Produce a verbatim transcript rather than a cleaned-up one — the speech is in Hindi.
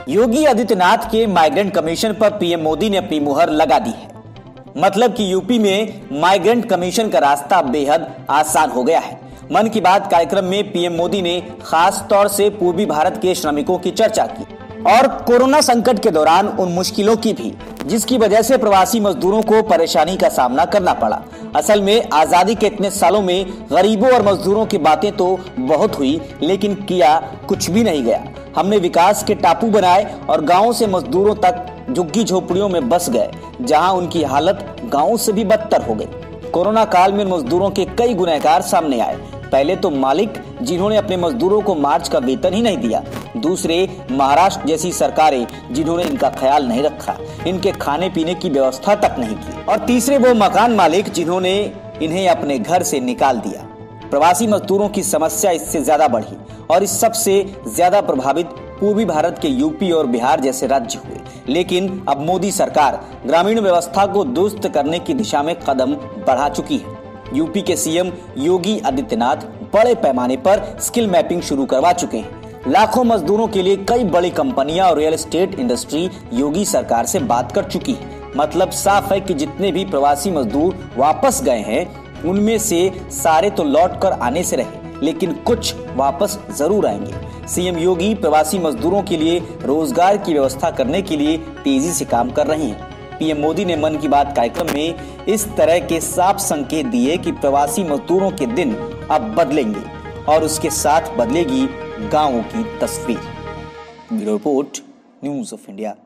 योगी आदित्यनाथ के माइग्रेंट कमीशन पर पीएम मोदी ने अपनी मुहर लगा दी है। मतलब कि यूपी में माइग्रेंट कमीशन का रास्ता बेहद आसान हो गया है। मन की बात कार्यक्रम में पीएम मोदी ने खास तौर से पूर्वी भारत के श्रमिकों की चर्चा की और कोरोना संकट के दौरान उन मुश्किलों की भी जिसकी वजह से प्रवासी मजदूरों को परेशानी का सामना करना पड़ा। असल में आजादी के इतने सालों में गरीबों और मजदूरों की बातें तो बहुत हुई, लेकिन किया कुछ भी नहीं गया। हमने विकास के टापू बनाए और गांवों से मजदूरों तक झुग्गी झोपड़ियों में बस गए, जहां उनकी हालत गांवों से भी बदतर हो गई। कोरोना काल में मजदूरों के कई गुनहगार सामने आए। पहले तो मालिक, जिन्होंने अपने मजदूरों को मार्च का वेतन ही नहीं दिया। दूसरे, महाराष्ट्र जैसी सरकारें, जिन्होंने इनका ख्याल नहीं रखा, इनके खाने पीने की व्यवस्था तक नहीं की। और तीसरे वो मकान मालिक, जिन्होंने इन्हें अपने घर से निकाल दिया। प्रवासी मजदूरों की समस्या इससे ज्यादा बढ़ी और इस सबसे ज्यादा प्रभावित पूर्वी भारत के यूपी और बिहार जैसे राज्य हुए। लेकिन अब मोदी सरकार ग्रामीण व्यवस्था को दुरुस्त करने की दिशा में कदम बढ़ा चुकी है। यूपी के सीएम योगी आदित्यनाथ बड़े पैमाने पर स्किल मैपिंग शुरू करवा चुके हैं। लाखों मजदूरों के लिए कई बड़ी कंपनियां और रियल एस्टेट इंडस्ट्री योगी सरकार से बात कर चुकी है। मतलब साफ है कि जितने भी प्रवासी मजदूर वापस गए हैं, उनमें से सारे तो लौट कर आने से रहे, लेकिन कुछ वापस जरूर आएंगे। सीएम योगी प्रवासी मजदूरों के लिए रोजगार की व्यवस्था करने के लिए तेजी से काम कर रहे हैं। पीएम मोदी ने मन की बात कार्यक्रम में इस तरह के साफ संकेत दिए कि प्रवासी मजदूरों के दिन अब बदलेंगे और उसके साथ बदलेगी गांवों की तस्वीर। Bureau report, news of India.